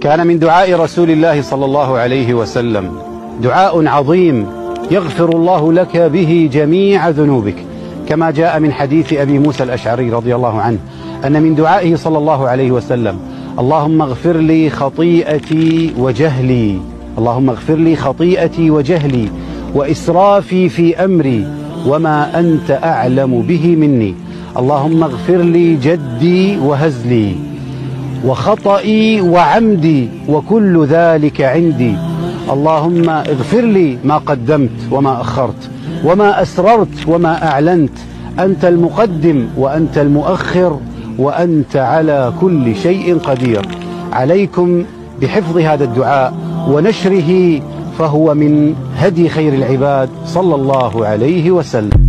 كان من دعاء رسول الله صلى الله عليه وسلم دعاء عظيم يغفر الله لك به جميع ذنوبك، كما جاء من حديث أبي موسى الأشعري رضي الله عنه أن من دعائه صلى الله عليه وسلم: اللهم اغفر لي خطيئتي وجهلي، اللهم اغفر لي خطيئتي وجهلي وإسرافي في أمري وما أنت أعلم به مني، اللهم اغفر لي جدي وهزلي وخطئي وعمدي وكل ذلك عندي، اللهم اغفر لي ما قدمت وما أخرت وما أسررت وما أعلنت، أنت المقدم وأنت المؤخر وأنت على كل شيء قدير. عليكم بحفظ هذا الدعاء ونشره، فهو من هدي خير العباد صلى الله عليه وسلم.